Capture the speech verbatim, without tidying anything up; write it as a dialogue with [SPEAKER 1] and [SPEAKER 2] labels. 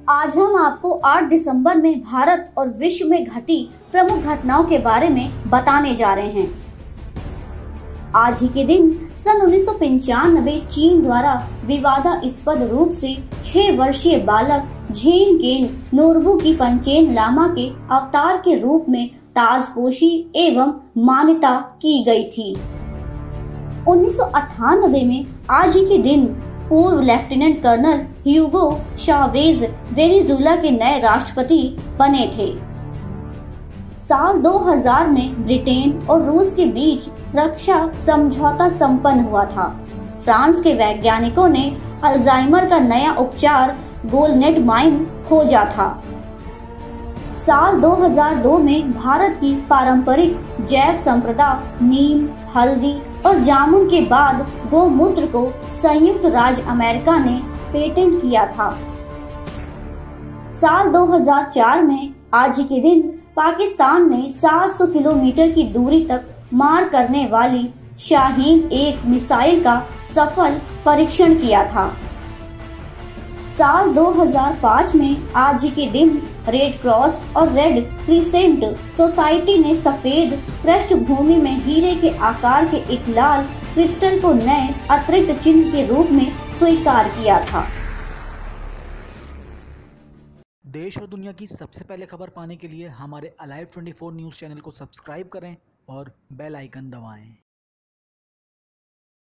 [SPEAKER 1] आज हम आपको आठ दिसंबर में भारत और विश्व में घटी प्रमुख घटनाओं के बारे में बताने जा रहे हैं। आज ही के दिन सन उन्नीस सौ पंचानबे चीन द्वारा विवादास्पद रूप से छह वर्षीय बालक झेन गेन नोरबू की पंचेन लामा के अवतार के रूप में ताजपोशी एवं मान्यता की गई थी। उन्नीस सौ अट्ठानबे में आज ही के दिन पूर्व lieutenant colonel Hugo Chavez Venezuela के नए राष्ट्रपति बने थे। साल दो हज़ार में ब्रिटेन और रूस के बीच रक्षा समझौता संपन्न हुआ था। फ्रांस के वैज्ञानिकों ने अल्जाइमर का नया उपचार गोलनेटमाइन खोजा था। साल दो हज़ार दो में भारत की पारंपरिक जैव संपदा नीम, हल्दी और जामुन के बाद गोमूत्र को संयुक्त राज्य अमेरिका ने पेटेंट किया था। साल दो हज़ार चार में आज के दिन पाकिस्तान ने सात सौ किलोमीटर की दूरी तक मार करने वाली शाहीन एक मिसाइल का सफल परीक्षण किया था। साल दो हज़ार पाँच में आज के दिन रेड क्रॉस और रेड क्रिसेंट सोसाइटी ने सफेद पृष्ठभूमि में हीरे के आकार के एक लाल क्रिस्टल को नए अतिरिक्त चिन्ह के रूप में स्वीकार किया था।
[SPEAKER 2] देश और दुनिया की सबसे पहले खबर पाने के लिए हमारे अलाइव चौबीस न्यूज़ चैनल को सब्सक्राइब करें और बेल आइकन दबाएं।